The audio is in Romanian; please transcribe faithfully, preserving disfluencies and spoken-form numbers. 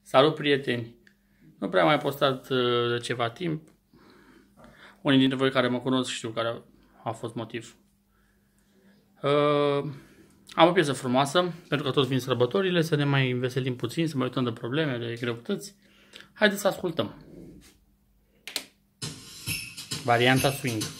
Salut, prieteni! Nu prea am mai postat de ceva timp. Unii dintre voi care mă cunosc știu care a fost motiv. Uh, am o piesă frumoasă, pentru că toți vin sărbătorile, să ne mai înveselim puțin, să mai uităm de probleme, de greutăți. Haideți să ascultăm. Varianta swing.